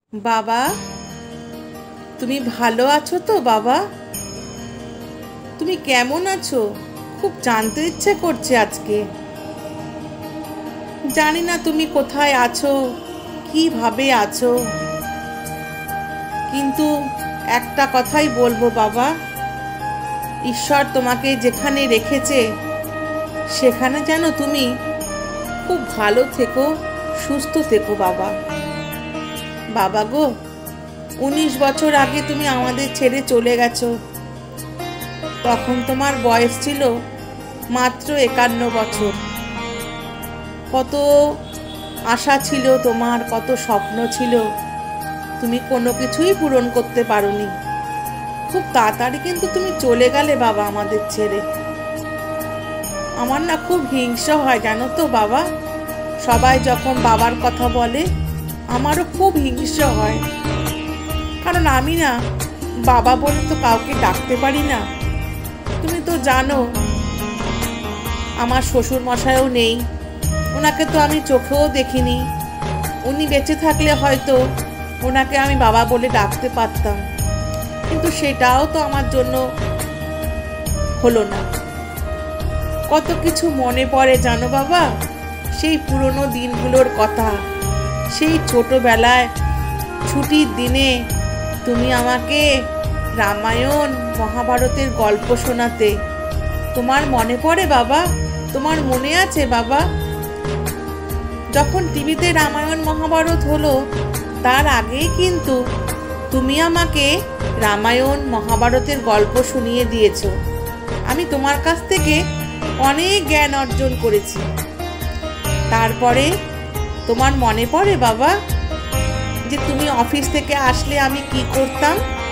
বাবা, তুমি ভালো আছো তো? বাবা, তুমি কেমন আছো? খুব জানতে ইচ্ছে করছে আজকে। জানি না তুমি কোথায় আছো, কিভাবে আছো, কিন্তু একটা কথাই বলবো বাবা, ঈশ্বর তোমাকে যেখানে রেখেছে সেখানে যেন তুমি খুব ভালো থেকো, সুস্থ থেকো বাবা। বাবা গো, 19 বছর আগে তুমি আমাদের ছেড়ে চলে গেছো। তখন তোমার বয়স ছিল মাত্র 51 বছর। কত আশা ছিল তোমার, কত স্বপ্ন ছিল, তুমি কোনো কিছুই পূরণ করতে পারোনি। খুব তাড়াতাড়ি কিন্তু তুমি চলে গেলে বাবা আমাদের ছেড়ে। আমার না খুব হিংসা হয় জানো তো বাবা, সবাই যখন বাবার কথা বলে আমারও খুব হিংসা হয়। কারণ আমি না বাবা বলে তো কাউকে ডাকতে পারি না। তুমি তো জানো আমার শ্বশুর মশাইও নেই, ওনাকে তো আমি চোখেও দেখিনি। উনি বেঁচে থাকলে হয়তো ওনাকে আমি বাবা বলে ডাকতে পারতাম, কিন্তু সেটাও তো আমার জন্য হলো না। কত কিছু মনে পড়ে জানো বাবা, সেই পুরনো দিনগুলোর কথা। সেই ছোটবেলায় ছুটির দিনে তুমি আমাকে রামায়ণ মহাভারতের গল্প শোনাতে। তোমার মনে পড়ে বাবা? তোমার মনে আছে বাবা? যখন টিভিতে রামায়ণ মহাভারত হলো তার আগেই কিন্তু তুমি আমাকে রামায়ণ মহাভারতের গল্প শুনিয়ে দিয়েছো। আমি তোমার কাছ থেকে অনেক জ্ঞান অর্জন করেছি। তারপরে তোমার মনে পড়ে বাবা যে তুমি অফিস থেকে আসলে আমি কি করতাম?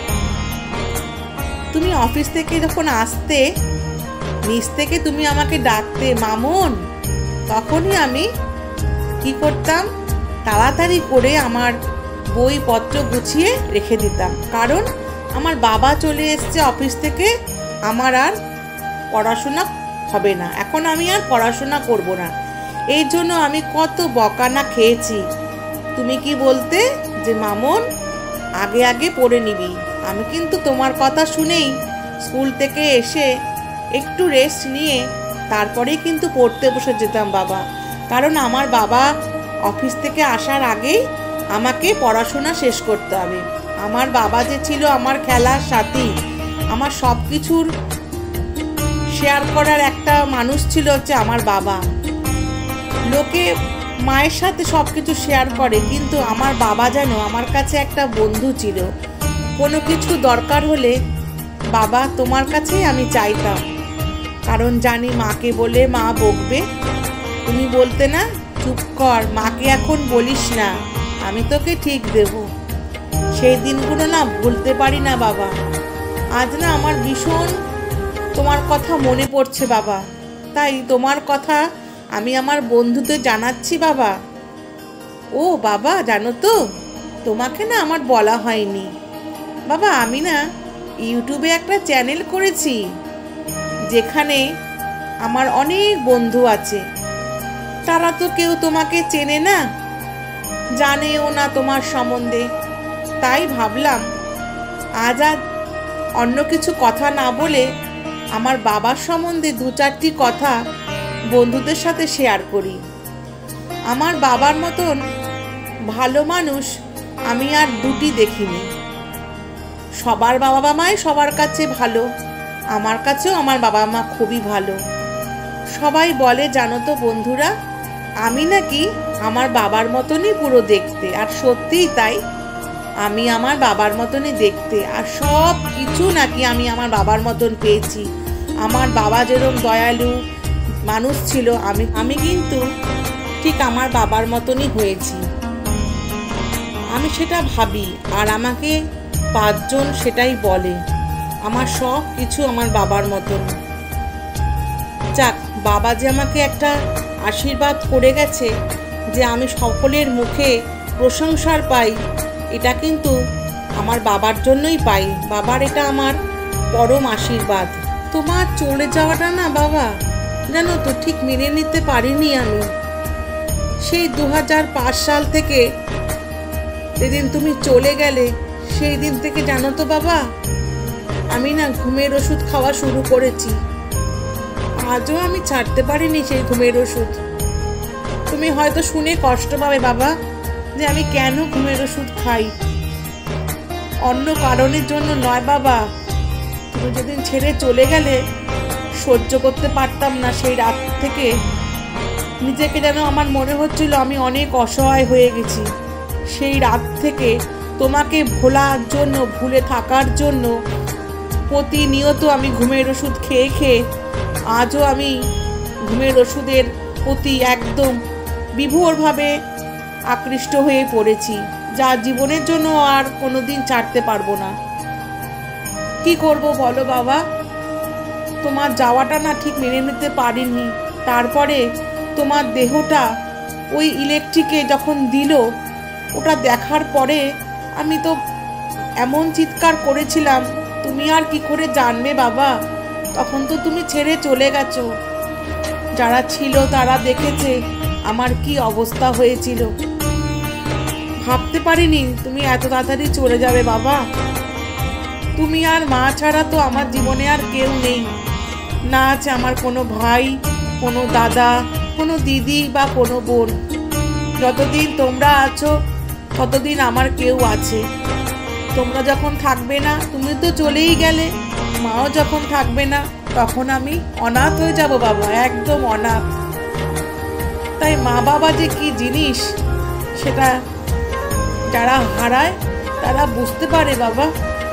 তুমি অফিস থেকে যখন আসতে নিচ থেকে তুমি আমাকে ডাকতে, মামুন। তখনই আমি কি করতাম? তাড়াতাড়ি করে আমার বইপত্র গুছিয়ে রেখে দিতাম, কারণ আমার বাবা চলে এসছে অফিস থেকে, আমার আর পড়াশোনা হবে না, এখন আমি আর পড়াশোনা করব না। এই জন্য আমি কত বকানা খেয়েছি। তুমি কি বলতে যে মামুন আগে আগে পড়ে নিবি। আমি কিন্তু তোমার কথা শুনেই স্কুল থেকে এসে একটু রেস্ট নিয়ে তারপরেই কিন্তু পড়তে বসে যেতাম বাবা, কারণ আমার বাবা অফিস থেকে আসার আগেই আমাকে পড়াশোনা শেষ করতে হবে। আমার বাবা যে ছিল আমার খেলার সাথী, আমার সব কিছুর শেয়ার করার একটা মানুষ ছিল হচ্ছে আমার বাবা। লোকে মায়ের সাথে সব কিছু শেয়ার করে, কিন্তু আমার বাবা যেন আমার কাছে একটা বন্ধু ছিল। কোনো কিছু দরকার হলে বাবা তোমার কাছেই আমি চাইতাম, কারণ জানি মাকে বলে মা বকবে। তুমি বলতে না, চুপ কর, মাকে এখন বলিস না, আমি তোকে ঠিক দেব। সেই দিনগুলো না ভুলতে পারি না বাবা। আজ না আমার ভীষণ তোমার কথা মনে পড়ছে বাবা, তাই তোমার কথা আমি আমার বন্ধুদের জানাচ্ছি বাবা। ও বাবা, জানো তো তোমাকে না আমার বলা হয়নি বাবা, আমি না ইউটিউবে একটা চ্যানেল করেছি যেখানে আমার অনেক বন্ধু আছে। তারা তো কেউ তোমাকে চেনে না, জানেও না তোমার সম্বন্ধে। তাই ভাবলাম আজ আর অন্য কিছু কথা না বলে আমার বাবার সম্বন্ধে 2-4টি কথা বন্ধুদের সাথে শেয়ার করি। আমার বাবার মতন ভালো মানুষ আমি আর দুটি দেখিনি। সবার বাবা মাই সবার কাছে ভালো, আমার কাছেও আমার বাবা মা খুবই ভালো। সবাই বলে জানো তো বন্ধুরা, আমি নাকি আমার বাবার মতনই পুরো দেখতে, আর সত্যিই তাই। আমি আমার বাবার মতনই দেখতে, আর সব কিছু নাকি আমি আমার বাবার মতন পেয়েছি। আমার বাবা যেরকম দয়ালু মানুষ ছিল, আমি কিন্তু ঠিক আমার বাবার মতনই হয়েছি। আমি সেটা ভাবি, আর আমাকে 5 জন সেটাই বলে, আমার সব কিছু আমার বাবার মতন। যাক, বাবা যে আমাকে একটা আশীর্বাদ করে গেছে যে আমি সকলের মুখে প্রশংসার পাই, এটা কিন্তু আমার বাবার জন্যই পাই। বাবার এটা আমার পরম আশীর্বাদ। তোমার চলে যাওয়াটা না বাবা, জানো তো ঠিক মেনে নিতে পারিনি আমি। সেই 2005 সাল থেকে যেদিন তুমি চলে গেলে সেই দিন থেকে জানো তো বাবা, আমি না ঘুমের ওষুধ খাওয়া শুরু করেছি। আজও আমি ছাড়তে পারিনি সেই ঘুমের ওষুধ। তুমি হয়তো শুনে কষ্ট পাবে বাবা যে আমি কেন ঘুমের ওষুধ খাই। অন্য কারণের জন্য নয় বাবা, তুমি যেদিন ছেড়ে চলে গেলে সহ্য করতে পারতাম না। সেই রাত থেকে নিজেকে যেন আমার মনে হচ্ছিল আমি অনেক অসহায় হয়ে গেছি। সেই রাত থেকে তোমাকে ভোলার জন্য, ভুলে থাকার জন্য প্রতিনিয়ত আমি ঘুমের ওষুধ খেয়ে খেয়ে আজও আমি ঘুমের ওষুধের প্রতি একদম বিভোরভাবে আকৃষ্ট হয়ে পড়েছি, যা জীবনের জন্য আর কোনোদিন ছাড়তে পারবো না। কি করব বলো বাবা, তোমার যাওয়াটা না ঠিক মেনে নিতে পারিনি। তারপরে তোমার দেহটা ওই ইলেকট্রিকে যখন দিল, ওটা দেখার পরে আমি তো এমন চিৎকার করেছিলাম, তুমি আর কি করে জানবে বাবা। তখন তো তুমি ছেড়ে চলে গেছো। যারা ছিল তারা দেখেছে আমার কি অবস্থা হয়েছিল। ভাবতে পারিনি তুমি এত তাড়াতাড়ি চলে যাবে বাবা। তুমি আর মা ছাড়া তো আমার জীবনে আর কেউ নেই। না আছে আমার কোনো ভাই, কোনো দাদা, কোনো দিদি বা কোনো বোন। যতদিন তোমরা আছো ততদিন আমার কেউ আছে। তোমরা যখন থাকবে না, তুমি তো চলেই গেলে, মাও যখন থাকবে না, তখন আমি অনাথ হয়ে যাব বাবা, একদম অনাথ। তাই মা বাবা যে কি জিনিস সেটা যারা হারায় তারা বুঝতে পারে বাবা।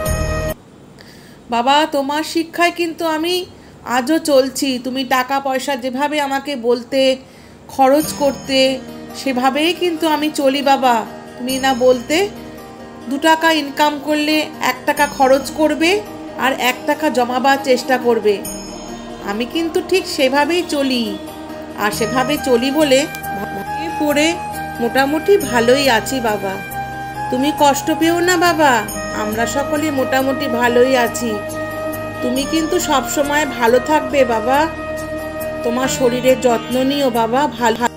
বাবা, তোমার শিক্ষায় কিন্তু আমি আজও চলছি। তুমি টাকা পয়সা যেভাবে আমাকে বলতে, খরচ করতে, সেভাবেই কিন্তু আমি চলি বাবা। তুমি না বলতে 2 টাকা ইনকাম করলে 1 টাকা খরচ করবে আর 1 টাকা জমাবার চেষ্টা করবে। আমি কিন্তু ঠিক সেভাবেই চলি, আর সেভাবে চলি বলে পড়ে মোটামুটি ভালোই আছি বাবা। তুমি কষ্ট পেও না বাবা, আমরা সকলে মোটামুটি ভালোই আছি। তুমি কিন্তু সব সময় ভালো থাকবে বাবা। তোমার শরীরের যত্ন নিও বাবা, ভালো।